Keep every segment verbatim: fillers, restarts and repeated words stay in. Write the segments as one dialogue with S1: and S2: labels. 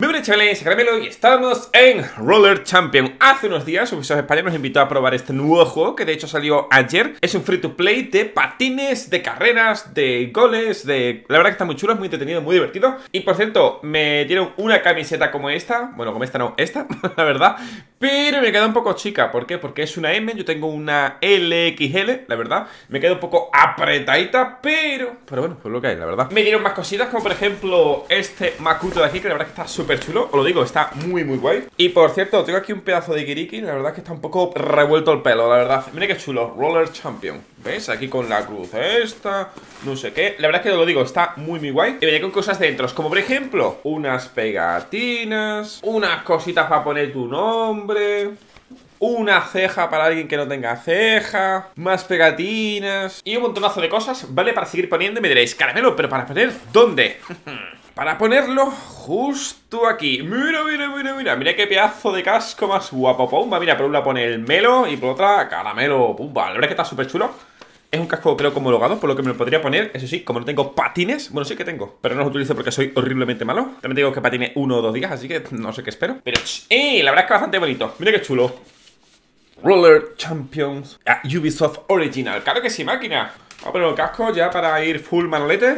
S1: Muy buenas chavales, soy Caramelo y estamos en Roller Champion. Hace unos días Ubisoft España nos invitó a probar este nuevo juego que de hecho salió ayer. Es un free to play de patines, de carreras, de goles, de... La verdad que está muy chulo, es muy entretenido, muy divertido. Y por cierto, me dieron una camiseta como esta. Bueno, como esta no, esta, la verdad. Pero me queda un poco chica, ¿por qué? Porque es una M, yo tengo una L X L, la verdad. Me queda un poco apretadita, pero... Pero bueno, pues lo que hay, la verdad. Me dieron más cositas, como por ejemplo este Makuto de aquí, que la verdad que está súper chulo, os lo digo, está muy muy guay. Y por cierto, tengo aquí un pedazo de kiriki, la verdad que está un poco revuelto el pelo, la verdad. Mira qué chulo, Roller Champion. ¿Ves? Aquí con la cruz esta, no sé qué. La verdad es que os lo digo, está muy muy guay. Y venía con cosas dentro, como por ejemplo unas pegatinas, unas cositas para poner tu nombre, una ceja para alguien que no tenga ceja, más pegatinas y un montonazo de cosas, ¿vale? Para seguir poniendo. Y me diréis, Caramelo, ¿pero para poner dónde? Para ponerlo justo aquí. Mira, mira, mira, mira. Mira qué pedazo de casco más guapo. Pumba, mira, por un lado pone el Melo y por otra Caramelo. Pumba, la verdad es que está súper chulo. Es un casco creo como homologado, por lo que me lo podría poner. Eso sí, como no tengo patines, bueno, sí que tengo, pero no los utilizo porque soy horriblemente malo. También tengo que patine uno o dos días, así que no sé qué espero. Pero, ¡eh! La verdad es que bastante bonito. Mira qué chulo. Roller Champions ah, Ubisoft Original. Claro que sí, máquina. Vamos a poner el casco ya para ir full manolete.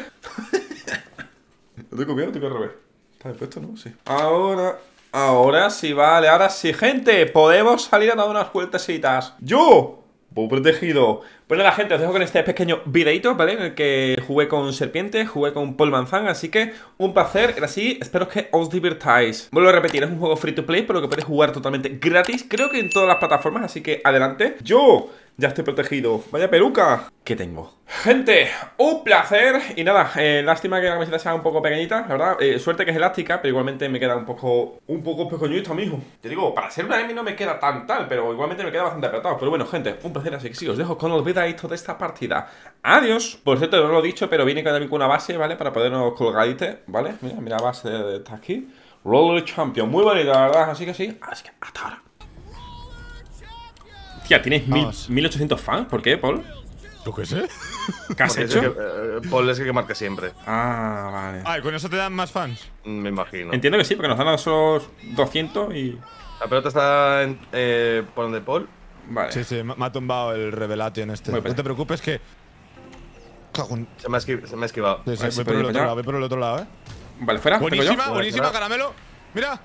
S1: ¿Lo tengo copiado? ¿Tengo que revés? ¿Está bien puesto, no? Sí. Ahora... Ahora sí, vale. Ahora sí, gente. Podemos salir a dar unas vueltecitas. ¡Yo! Muy protegido. Bueno, la gente, os dejo con este pequeño videito, ¿vale? En el que jugué con Serpiente, jugué con Paul Manzan. Así que un placer, era así, espero que os divirtáis. Vuelvo a repetir, es un juego free to play, por lo que podéis jugar totalmente gratis. Creo que en todas las plataformas, así que adelante. Yo ya estoy protegido. Vaya peluca que tengo. Gente, un placer. Y nada, eh, lástima que la camiseta sea un poco pequeñita, la verdad. eh, Suerte que es elástica, pero igualmente me queda un poco Un poco pequeñito, mijo. Te digo, para ser una M no me queda tan tal, pero igualmente me queda bastante apretado. Pero bueno, gente, un placer, así que sí, os dejo con el videito de esta partida. Adiós. Por cierto, no lo he dicho, pero viene también con una base, ¿vale? Para podernos colgadite, ¿vale? Mira, mira la base de, de esta aquí. Roller Champion, muy bonita, la verdad, así que sí. Así que hasta ahora. Tía, ¿tienes mil, mil ochocientos fans? ¿Por qué, Paul?
S2: ¿Yo qué sé?
S1: ¿Qué has
S3: Porque
S1: hecho?
S3: Es el que, eh, Paul es el que marca siempre.
S1: Ah, vale.
S2: Ah, ¿y con eso te dan más fans?
S3: Me imagino.
S1: Entiendo que sí, porque nos dan esos doscientos y...
S3: La pelota está en, eh, por donde Paul.
S1: Vale.
S2: Sí, sí, me ha tumbado el Revelation este.
S1: Voy
S2: No
S1: para
S2: te preocupes que… Cago en…
S3: Se me ha, esqui se me ha esquivado.
S2: Sí, sí,
S1: Vale, sí,
S2: voy
S1: puedo
S2: por el
S1: ir
S2: otro
S1: para allá.
S2: lado, voy por el otro lado, eh.
S1: Vale, fuera. ¿Tengo yo?
S2: Buenísima,
S3: Voy,
S2: buenísima,
S3: fuera.
S2: Caramelo. Mira.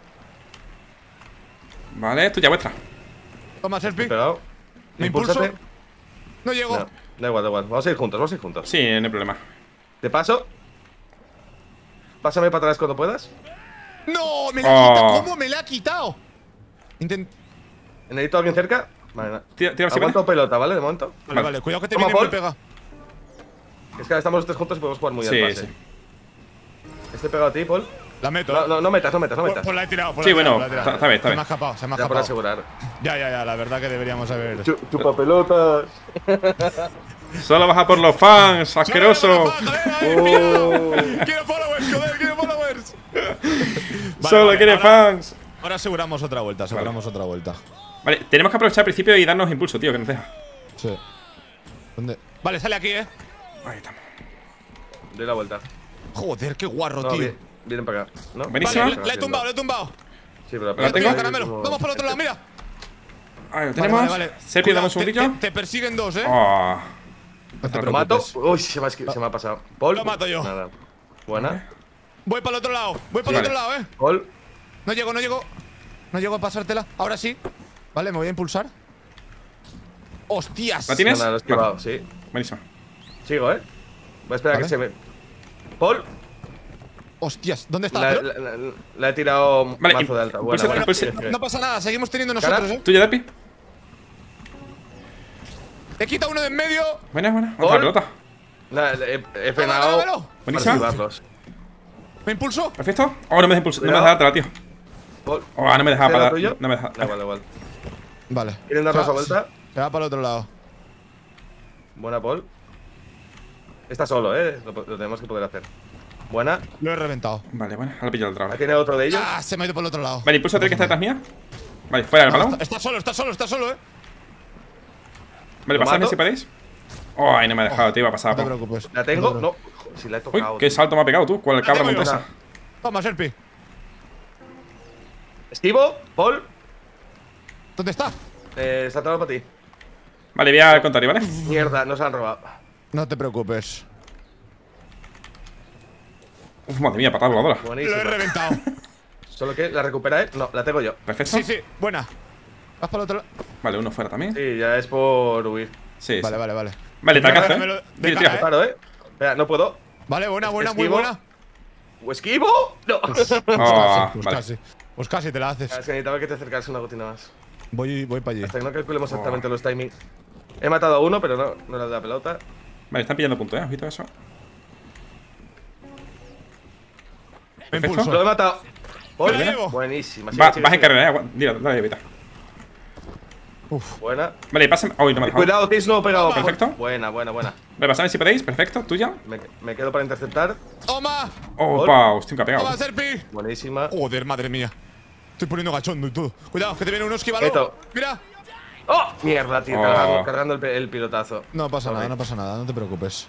S1: Vale, esto ya vuestra.
S2: Toma, Serpi.
S3: Pegado.
S2: Me impulso.
S3: Impúlsate.
S2: No llego.
S3: No, da igual, da igual. Vamos a ir juntos, vamos a ir juntos.
S1: Sí, no hay problema.
S3: Te paso. Pásame para atrás cuando puedas.
S2: No, me la ha
S1: Oh.
S2: quitado. ¿Cómo me la ha quitado? Intent…
S3: ¿Necesito a alguien cerca? Vale, no.
S1: Tira, tira,
S3: Aguanto pelota, ¿vale? De momento.
S2: Vale,
S1: Vale.
S2: vale, cuidado que te
S3: Toma,
S2: viene y me
S3: Paul.
S2: pega.
S3: Es que estamos los tres juntos y podemos jugar muy
S1: Sí,
S3: al pase.
S1: sí.
S3: Estoy pegado a ti, Paul.
S2: La meto.
S3: No, no, no metas, no metas, no
S2: Pues,
S3: metas.
S2: pues la he tirado. Pues
S1: Sí,
S2: la he tirado,
S1: bueno,
S2: la he tirado.
S1: está- está bien, está
S2: Se
S1: bien.
S2: me ha escapado, se me ha
S3: Ya por
S2: escapado.
S3: asegurar.
S2: Ya, ya, ya, la verdad que deberíamos haber…
S3: Chupapelotas.
S1: Solo baja por los fans, asqueroso.
S2: ¡Oh! ¡Quiero followers, joder! ¡Quiero followers! Vale,
S1: Solo
S2: vale,
S1: quiere
S2: ahora-
S1: fans.
S2: Ahora aseguramos otra vuelta, aseguramos otra vuelta.
S1: Vale, tenemos que aprovechar al principio y darnos impulso, tío, que nos deja.
S2: Sí. ¿Dónde? Vale, sale aquí, eh.
S1: Ahí estamos.
S3: Doy la vuelta.
S2: Joder, qué guarro,
S3: No,
S2: tío.
S3: bien, vienen para acá. ¿No?
S1: Buenísimo.
S2: Vale, la he tumbado, la he tumbado.
S3: Sí, pero
S1: ¿La tengo?
S2: Mira, Caramelo. Vamos para el otro lado, mira.
S1: Ahí lo
S2: Vale,
S1: tenemos.
S2: vale, vale.
S1: Serpi,
S2: Cuidado,
S1: dame un
S2: te-
S1: segundillo.
S2: Te, te persiguen dos, eh.
S1: Oh.
S2: No te
S3: Lo mato.
S2: preocupes.
S3: Uy, se me ha, esqui- se me ha pasado. Paul.
S2: Lo mato yo.
S3: Nada. Buena.
S2: Voy para el otro lado. Voy para
S1: Sí,
S2: el otro
S1: vale.
S2: lado, eh.
S3: Paul.
S2: No llego, no llego. No llego a pasártela. Ahora sí. Vale, me voy a impulsar. ¡Hostias!
S1: ¿La tienes?
S3: Nada, lo he esquivado,
S1: Vale.
S3: sí.
S1: Buenísimo.
S3: Sigo, eh. Voy a esperar a
S2: Vale.
S3: que se me. Paul.
S2: ¡Hostias! ¿Dónde está?
S3: La,
S2: Pero-
S3: la- la- la he tirado
S1: Vale,
S3: mazo de alta. Buena,
S1: impulsa-
S3: buena.
S1: impulsa-
S3: Bien, bien.
S2: No pasa nada, seguimos teniendo
S3: Cara.
S2: nosotros, eh.
S1: ¿Tuyo, Derpi?
S2: He quitado uno de en medio.
S1: Buena, buena.
S3: Gol.
S1: Otra pelota.
S3: Nada, he, he
S2: Dámelo,
S3: frenado
S2: dámelo.
S3: para
S1: Buenísima.
S3: esquivarlos.
S2: ¿Me impulso?
S1: Perfecto. Oh, no me deja impulso. No me
S3: Cuidado.
S1: deja dártela, tío.
S3: Paul.
S1: Oh, no me deja
S3: ¿Este
S1: para.
S3: era tuyo?
S1: No me deja.
S3: Da igual, da igual.
S2: Vale.
S3: ¿Quieren darnos
S2: Se
S3: la
S2: va-
S3: vuelta?
S2: Se va para el otro lado.
S3: Buena, Paul. Está solo, eh. Lo, lo tenemos que poder hacer. Buena.
S2: Lo he reventado.
S1: Vale, bueno. Ahora pillo el otra
S3: ¿Ha
S1: vez.
S3: tiene otro de ellos?
S2: ¡Ah! Se me ha ido por el otro lado.
S1: Vale, impulso tres que está detrás mía. Vale, fuera del
S2: No,
S1: balón.
S2: está, está solo, está solo, está solo, eh.
S1: Vale,
S3: ¿Lo
S1: pasadme
S3: mato?
S1: si podéis. Oh, ahí no me ha dejado, te iba a pasar.
S2: No te
S1: po.
S2: preocupes.
S3: ¿La tengo?
S2: No te
S3: No.
S2: preocupes.
S3: Joder, si la he
S1: Uy,
S3: tocado.
S1: qué
S3: tío.
S1: salto me ha pegado tú. ¿Cuál cabra
S2: tengo yo.
S1: montesa?
S2: Toma, Serpi.
S3: Esquivo, Paul.
S2: ¿Dónde está?
S3: Eh, saltado para ti.
S1: Vale, voy al contrario, ¿vale?
S3: Mierda, nos han robado.
S2: No te preocupes.
S1: Uf, madre mía, patada voladora.
S2: Lo
S3: Buenísimo.
S2: he reventado.
S3: Solo que la recupera, ¿eh? No, la tengo yo.
S1: Perfecto.
S2: Sí, sí, buena. Vas para el otro lado.
S1: Vale, uno fuera también.
S3: Sí, ya es por huir.
S1: Sí, sí.
S2: Vale, vale, vale.
S1: Vale, te alcanzo,
S2: Dámelo
S1: ¿eh?
S2: de
S1: Tira,
S2: cara,
S1: tira.
S3: Claro, ¿eh? Espera, no puedo.
S2: Vale, buena, buena, muy
S3: Esquivo.
S2: buena.
S3: ¿O esquivo? No.
S2: Pues
S1: Ah,
S2: casi, pues
S1: vale.
S2: casi. Pues casi te la haces.
S3: Es que necesitaba que te acercaras una gotina más.
S2: Voy, voy para allí.
S3: Hasta que no calculemos exactamente los timings. He matado a uno, pero no, no le he dado la pelota.
S1: Vale, están pillando puntos, ¿eh? ¿Has visto eso?
S2: Me
S1: Perfecto.
S2: impulso.
S3: Lo he matado. Paul,
S2: Me la llevo.
S3: buenísima.
S1: Va,
S3: sigue, sigue,
S1: vas en
S3: sigue.
S1: carrera, ¿eh? Agua- Dile, dale, evita.
S2: Uf.
S3: Buena.
S1: Vale, pásame. Uy, no me ha dejado.
S3: Cuidado, Tis, no he pegado. Paul.
S1: Perfecto.
S3: Buena, buena, buena.
S1: Vale, pasame si podéis. Perfecto, tuya.
S3: Me, me quedo para interceptar.
S2: ¡Toma!
S1: Opa, hostia, que ha pegado.
S2: ¡Toma, Serpi!
S3: Buenísima.
S2: Joder, madre mía. Estoy poniendo gachondo y todo. Cuidado, que te viene uno esquivado.
S3: Quieto.
S2: Mira.
S3: ¡Oh! Mierda, tío.
S1: Oh.
S3: Cargando, cargando el, pe- el pilotazo.
S2: No pasa
S3: Sorry.
S2: nada, no pasa nada, no te preocupes.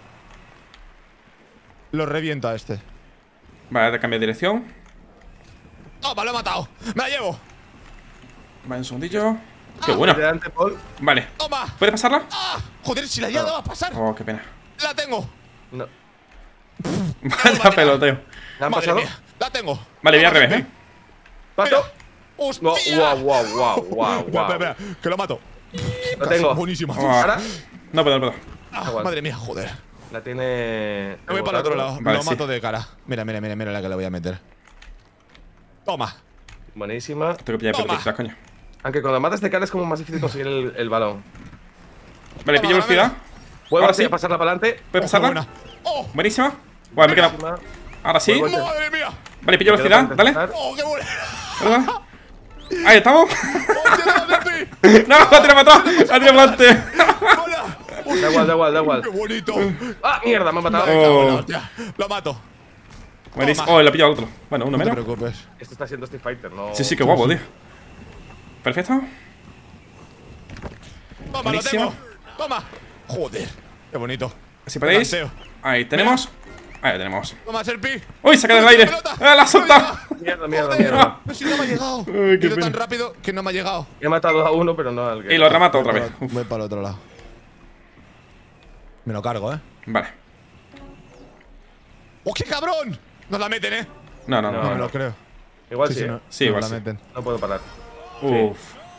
S2: Lo reviento a este.
S1: Vale, te cambio de dirección.
S2: ¡Toma, lo he matado! ¡Me la llevo!
S1: Vale, un segundillo. Qué bueno.
S3: Delante, Paul.
S1: Vale.
S2: ¡Toma!
S1: ¿Puedes pasarla?
S2: ¡Ah! Joder, si la ya daba a pasar.
S1: Oh, qué pena.
S2: ¡La tengo!
S3: No.
S1: Vaya peloteo.
S3: ¿La han
S2: Madre
S3: pasado?
S2: mía, la tengo.
S1: Vale, voy al
S2: Toma,
S1: revés,
S2: Serpi.
S1: ¿eh?
S3: ¿Paso?
S2: ¡Hostia!
S3: No, guau, guau, guau, guau,
S2: Espera,
S3: guau.
S2: espera, espera, que lo mato.
S3: Lo tengo.
S2: Buenísima.
S1: Oh.
S3: Ahora
S1: No puedo, no puedo.
S2: Ah,
S3: igual.
S2: madre mía, joder.
S3: la tiene.
S2: Me voy para el otro lado.
S1: Vale,
S2: lo
S1: sí.
S2: mato de cara. Mira, mira, mira, mira la que le voy a meter. Toma.
S3: Buenísima.
S1: Tengo que pillar
S2: Toma.
S1: pelotitas, coño.
S3: Aunque cuando matas de cara es como más difícil conseguir el, el balón.
S1: Vale,
S2: Toma,
S1: pillo velocidad.
S3: ¿Puedo
S1: Ahora
S3: así
S1: sí.
S3: pasarla para adelante?
S1: ¿Puedes
S2: Oh, qué
S1: pasarla?
S2: buena. ¡Oh!
S1: Buenísima. Vale, me he quedado.
S3: Buenísima.
S1: Ahora sí.
S3: Muy buena.
S2: ¡Madre mía!
S1: Vale, pillo
S3: Me quedo
S1: velocidad.
S3: para
S1: Dale.
S3: intentar.
S2: ¡Oh, qué buena!
S1: ¿Verdad? Ahí estamos.
S2: ¡Hostia, no, Serpi!
S1: No, la tiene matado. La tiene matado.
S2: ¡Hola!
S3: Da igual, da igual, da
S2: ¡Qué
S3: igual.
S2: bonito!
S3: ¡Ah, mierda! Me han matado.
S2: Me cago en la
S1: Oh.
S2: hostia. Lo mato.
S1: Buenísimo.
S2: Toma.
S1: Oh, le he pillado al otro. Bueno, uno
S2: No te
S1: menos.
S2: preocupes.
S3: Esto está siendo Street Fighter, ¿no?
S1: Sí, sí, qué guapo, tío. Perfecto.
S2: Toma,
S1: Buenísimo.
S2: lo tengo. Toma. Joder. Qué bonito.
S1: Si podéis.
S2: Balanceo.
S1: Ahí tenemos. Ahí lo tenemos.
S2: Toma, Serpi.
S1: ¡Uy, saca del aire!
S2: Pelota.
S1: ¡Ah, la ha soltado!
S3: Mierda, mierda,
S2: Joder.
S3: mierda.
S2: Pero si no me ha llegado.
S1: Ay,
S2: He
S1: qué
S2: ido tan
S1: pena.
S2: rápido que no me ha llegado.
S3: He matado a uno, pero no al que.
S1: Y lo remato otra
S2: Voy
S1: vez.
S2: para-
S1: Uf.
S2: Voy para el otro lado. Me lo cargo, ¿eh?
S1: Vale.
S2: ¡Oh, qué cabrón! Nos la meten, ¿eh?
S1: No, no,
S3: No,
S2: No
S1: no.
S2: me
S1: no.
S2: lo creo.
S3: Igual sí,
S2: sí,
S3: ¿eh?
S2: no,
S1: Sí,
S2: nos
S1: igual
S2: la
S1: sí.
S2: meten.
S3: No puedo parar.
S1: Uf.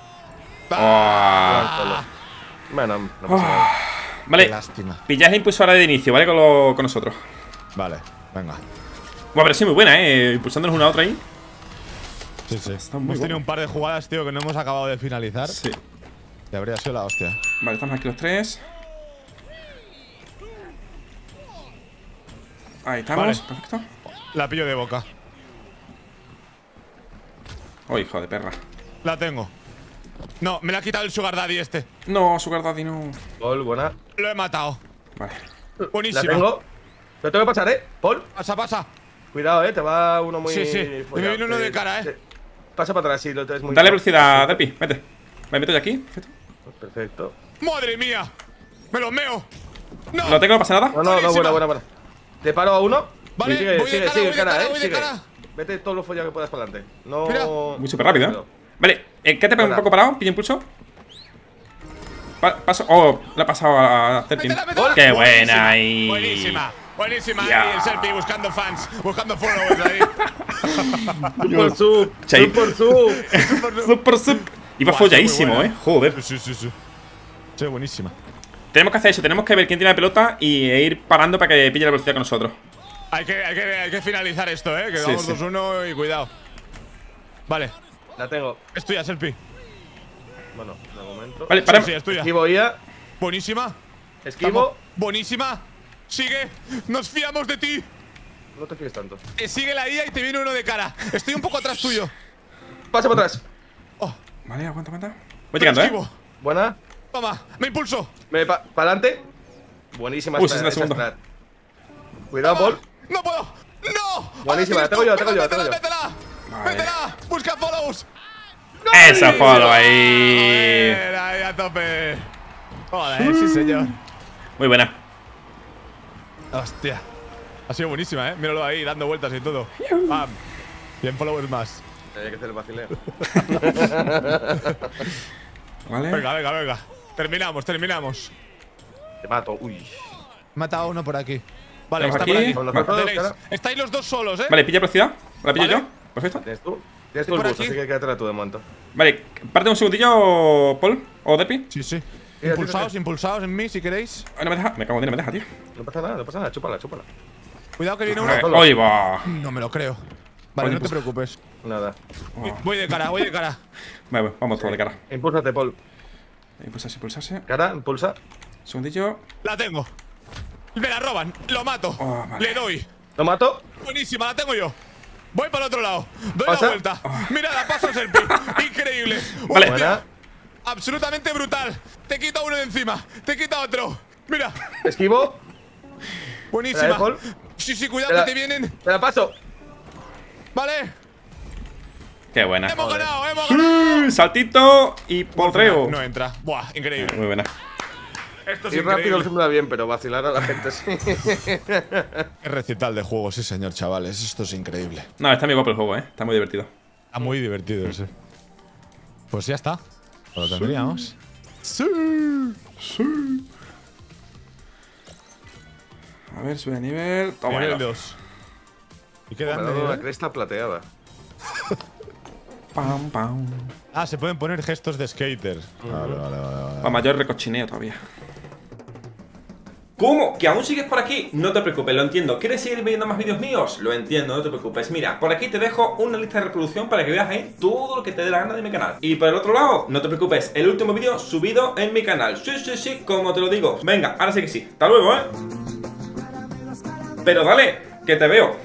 S2: Ah,
S1: Ah.
S3: Bueno, no pasa nada.
S2: qué
S1: Vale.
S2: lástima.
S1: Pilláis la impulsora de inicio, ¿vale? Con, lo- con nosotros.
S2: Vale, venga.
S1: Bueno, pero sí, muy buena, ¿eh? Impulsándonos una a otra ahí.
S2: Sí, sí.
S1: Está muy
S2: Hemos tenido
S1: guapo.
S2: un par de jugadas, tío, que no hemos acabado de finalizar.
S1: Sí.
S2: Que habría sido la hostia.
S1: Vale, estamos aquí los tres. Ahí estamos.
S2: Vale.
S1: Perfecto.
S2: La pillo de boca.
S1: Oh, hijo de perra.
S2: La tengo. No, me la ha quitado el Sugar Daddy este.
S1: No, Sugar Daddy no.
S3: Paul, buena.
S2: Lo he matado.
S1: Vale.
S2: Buenísimo.
S3: La tengo. Lo tengo que pasar, ¿eh? Paul.
S2: Pasa, pasa.
S3: Cuidado, eh. Te va uno muy.
S2: Sí, sí.
S3: follado.
S2: Me viene uno
S3: Te-
S2: de cara, eh.
S3: te- Pasa para atrás, sí. Lo es muy.
S1: Dale velocidad, Derpi. Vete. Me meto yo aquí. Perfecto.
S3: Perfecto.
S2: ¡Madre mía! ¡Me lo meo! ¡No!
S1: No tengo, no pasa nada.
S3: No, no, no,
S2: Buenísima.
S3: buena, buena, buena. Te paro a uno.
S2: Vale,
S3: y sigue,
S2: voy de
S3: sigue,
S2: cara,
S3: sigue,
S2: voy de
S3: cara,
S2: cara,
S3: eh.
S2: voy de
S3: Sigue.
S2: cara.
S3: Vete todo lo follado que puedas para adelante. No.
S2: Mira.
S1: Muy súper rápido, ¿eh? Vale, eh, ¿qué te pega un
S3: Hola.
S1: poco parado? Pilla impulso. Pa- paso. Oh, la ha pasado a Terpin.
S2: Métela, métela.
S1: Qué
S2: Buenísima,
S1: buena ahí.
S2: Buenísima. Buenísima.
S1: Ya.
S2: Ahí el Serpi buscando fans. Buscando followers ahí.
S3: Por sub.
S1: Chay.
S3: Sub por sub.
S1: Super sub. Iba
S2: Buah,
S1: folladísimo,
S2: está muy
S1: eh.
S2: buena.
S1: Joder.
S2: Sí, sí, sí. Sí, buenísima.
S1: Tenemos que hacer eso. Tenemos que ver quién tiene la pelota y e ir parando para que pille la velocidad con nosotros.
S2: Hay que, hay que, hay que finalizar esto, eh. Que
S1: Sí,
S2: vamos
S1: sí.
S2: dos uno y cuidado. Vale.
S3: La tengo.
S2: Es tuya, Serpi.
S3: Bueno, de momento.
S1: Vale,
S2: Sí,
S1: paremos.
S2: sí, es tuya.
S3: Esquivo I A.
S2: Buenísima.
S3: Esquivo.
S2: Buenísima. Sigue. Nos fiamos de ti.
S3: No te fíes tanto.
S2: Te sigue la I A y te viene uno de cara. Estoy un poco atrás tuyo.
S3: Pasa para atrás.
S2: Oh,
S1: Vale, aguanta, aguanta. Voy llegando, eh.
S2: esquivo.
S3: Buena.
S2: Toma, me impulso.
S3: Me pa para adelante. Buenísima
S1: Uy,
S3: esta-
S1: sesenta
S3: esa
S1: segundos.
S3: strat. Cuidado, Paul.
S2: ¡No puedo! ¡No!
S3: Buenísima,
S2: Ahora
S3: la tengo yo, la tengo yo, la
S2: métela,
S3: tengo yo.
S2: ¡Métela!
S1: Vale.
S2: ¡Métela! ¡Busca follows!
S1: Esa follow ahí.
S2: Joder, ahí a tope. Joder, sí, señor.
S1: Muy buena.
S2: Hostia. Ha sido buenísima, ¿eh? Míralo ahí, dando vueltas y todo. Pam. cien followers más.
S3: Hay que hacer el vacileo.
S1: Vale.
S2: Venga, venga, venga. Terminamos, terminamos.
S3: Te mato. Uy.
S2: He matado a uno por aquí. Vale,
S1: Vamos
S2: está
S1: aquí.
S2: por aquí.
S3: Con los
S1: Vale.
S3: otros,
S2: Tenéis.
S3: cara.
S2: Estáis los dos solos, ¿eh?
S1: Vale, pilla velocidad. ¿La pillo
S2: Vale.
S1: yo? Perfecto.
S3: ¿Tienes tú? Tienes
S2: Estoy
S3: tú el
S2: por
S3: bus,
S2: aquí.
S3: así que quédatela tú de momento.
S1: Vale, parte un segundillo, Paul. O Depi.
S2: Sí, sí.
S3: Tira,
S2: Impulsaos,
S3: tira.
S2: impulsaos en mí si queréis.
S1: Ay, no me deja. Me cago en Dios, no me deja, tío.
S3: No pasa nada, no pasa nada. Chúpala, chúpala.
S2: Cuidado que viene uno.
S1: Vale,
S3: solo.
S1: Ahí va.
S2: No me lo creo. Vale,
S1: Oye,
S2: no te
S1: pues-
S2: preocupes.
S3: Nada.
S1: Oh.
S2: Voy de cara, voy de cara.
S1: Vale, vamos todo de cara.
S3: Impúlsate, Paul.
S1: Impulsarse, impulsarse.
S3: Cara, impulsa.
S1: Segundillo.
S2: La tengo. Me la roban, lo mato.
S1: Oh, vale.
S2: Le doy.
S3: ¿Lo mato?
S2: Buenísima, la tengo yo. Voy para el otro lado. Doy
S3: ¿Pasa?
S2: la vuelta. Mira, la paso a Serpi. Increíble.
S1: Vale.
S2: Hostia,
S3: Buena.
S2: absolutamente brutal. Te quita uno de encima. Te quita otro. Mira.
S3: Esquivo.
S2: Buenísima.
S3: ¿La de Paul?
S2: Sí, sí, cuidado
S3: Te la-
S2: que te vienen.
S3: Te la paso.
S2: Vale.
S1: Qué buena.
S2: Hemos
S3: Joder.
S2: ganado, hemos ganado.
S1: Mm, Saltito y potreo.
S2: No entra. Buah, increíble.
S1: Muy buena.
S2: Esto es
S3: Ir rápido
S2: increíble.
S3: se me da bien, pero vacilar a la gente sí.
S2: Qué recital de juego, sí, señor, chavales. Esto es increíble.
S1: No, está muy guapo el juego, eh. Está muy divertido.
S2: Está muy divertido ese. Pues ya está. Lo tendríamos. Sí.
S1: A ver, sube de nivel. Toma.
S2: Nivel dos. ¿Y qué
S3: Me ha
S2: dan de
S3: dado una
S2: nivel?
S3: cresta plateada.
S1: Pam, pam.
S2: Ah, se pueden poner gestos de skater. Vale, vale, vale, vale.
S1: Para mayor recochineo todavía. ¿Cómo? ¿Que aún sigues por aquí? No te preocupes, lo entiendo. ¿Quieres seguir viendo más vídeos míos? Lo entiendo, no te preocupes. Mira, por aquí te dejo una lista de reproducción para que veas ahí todo lo que te dé la gana de mi canal. Y por el otro lado, no te preocupes, el último vídeo subido en mi canal. Sí, sí, sí, como te lo digo. Venga, ahora sí que sí. Hasta luego, ¿eh? Pero dale, que te veo.